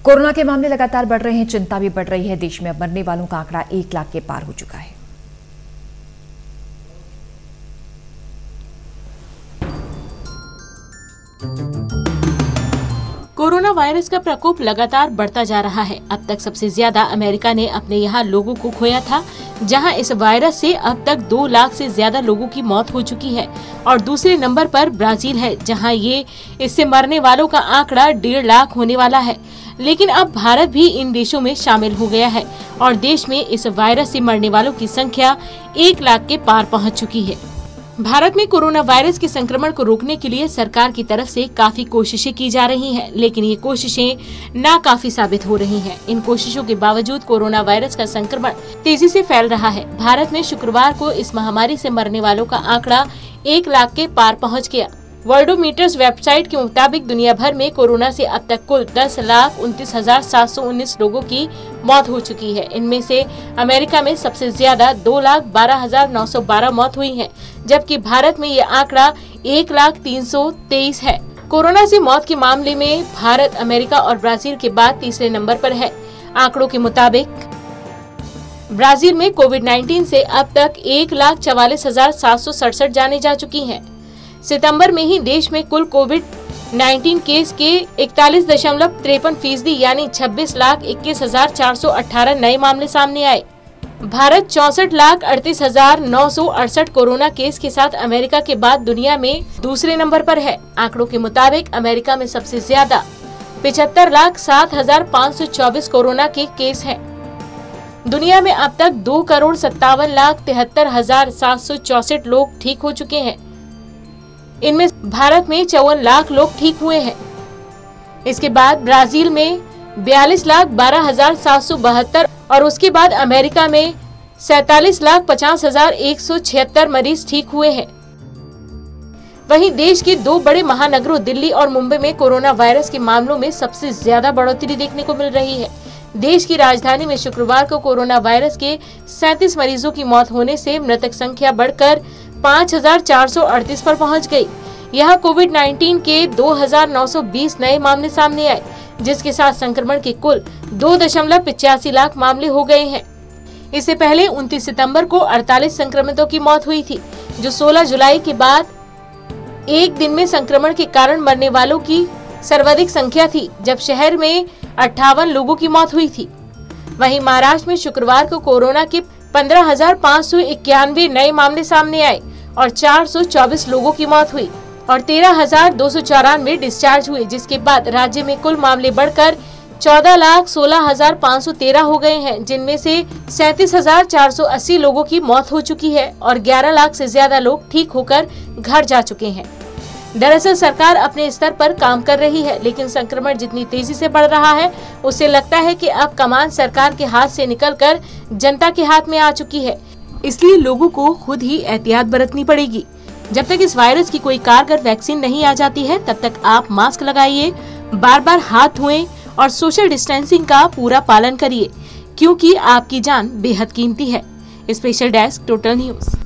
Corona के मामले लगातार बढ़ रहे हैं, चिंता भी बढ़ रही है। देश में अब मरने वालों का आंकड़ा 1 लाख के पार हो चुका है। कोरोना वायरस का प्रकोप लगातार बढ़ता जा रहा है। अब तक सबसे ज्यादा अमेरिका ने अपने यहाँ लोगों को खोया था, जहां इस वायरस से अब तक 2 लाख से ज्यादा लोगों की मौत हो चुकी है। और दूसरे नंबर पर ब्राजील है, जहां ये इससे मरने वालों का आंकड़ा 1.5 लाख होने वाला है। लेकिन अब भारत भी इन देशों में शामिल हो गया है और देश में इस वायरस से मरने वालों की संख्या 1 लाख के पार पहुँच चुकी है। भारत में कोरोना वायरस के संक्रमण को रोकने के लिए सरकार की तरफ से काफी कोशिशें की जा रही हैं, लेकिन ये कोशिशें नाकाफी साबित हो रही हैं। इन कोशिशों के बावजूद कोरोना वायरस का संक्रमण तेजी से फैल रहा है। भारत में शुक्रवार को इस महामारी से मरने वालों का आंकड़ा 1 लाख के पार पहुंच गया। वर्ल्डोमीटर्स वेबसाइट के मुताबिक दुनिया भर में कोरोना से अब तक कुल 10,29,719 लोगों की मौत हो चुकी है। इनमें से अमेरिका में सबसे ज्यादा 2,12,912 मौत हुई है, जबकि भारत में ये आंकड़ा 1,03,23 है। कोरोना से मौत के मामले में भारत, अमेरिका और ब्राजील के बाद तीसरे नंबर पर है। आंकड़ों के मुताबिक ब्राजील में कोविड-19 से अब तक 1,44,767 जानें जा चुकी हैं। सितंबर में ही देश में कुल कोविड-19 केस के 41.53% यानी 26,21,418 नए मामले सामने आए। भारत 64,38,968 कोरोना केस के साथ अमेरिका के बाद दुनिया में दूसरे नंबर पर है। आंकड़ों के मुताबिक अमेरिका में सबसे ज्यादा 75,07,524 कोरोना के केस हैं। दुनिया में अब तक 2,57,73,764 लोग ठीक हो चुके हैं। इनमें भारत में 54 लाख लोग ठीक हुए हैं। इसके बाद ब्राजील में 42,12,772 और उसके बाद अमेरिका में 47,50,176 मरीज ठीक हुए हैं। वहीं देश के 2 बड़े महानगरों दिल्ली और मुंबई में कोरोना वायरस के मामलों में सबसे ज्यादा बढ़ोतरी देखने को मिल रही है। देश की राजधानी में शुक्रवार को कोरोना वायरस के 37 मरीजों की मौत होने से मृतक संख्या बढ़कर 5,438 पर पहुंच गई। यहाँ कोविड-19 के 2,920 नए मामले सामने आए, जिसके साथ संक्रमण के कुल 2.85 लाख मामले हो गए हैं। इससे पहले 29 सितंबर को 48 संक्रमितों की मौत हुई थी, जो 16 जुलाई के बाद एक दिन में संक्रमण के कारण मरने वालों की सर्वाधिक संख्या थी, जब शहर में 58 लोगों की मौत हुई थी। वहीं महाराष्ट्र में शुक्रवार को कोरोना के 15,591 नए मामले सामने आए और 424 लोगों की मौत हुई और 13,294 डिस्चार्ज हुए, जिसके बाद राज्य में कुल मामले बढ़कर 14,16,513 हो गए हैं, जिनमें से 37,480 लोगों की मौत हो चुकी है और 11 लाख से ज्यादा लोग ठीक होकर घर जा चुके हैं। दरअसल सरकार अपने स्तर पर काम कर रही है, लेकिन संक्रमण जितनी तेजी से बढ़ रहा है, उससे लगता है कि अब कमान सरकार के हाथ से निकलकर जनता के हाथ में आ चुकी है। इसलिए लोगों को खुद ही एहतियात बरतनी पड़ेगी। जब तक इस वायरस की कोई कारगर वैक्सीन नहीं आ जाती है, तब तक आप मास्क लगाइए, बार बार हाथ धोएं और सोशल डिस्टेंसिंग का पूरा पालन करिए, क्योंकि आपकी जान बेहद कीमती है। Special desk, total news.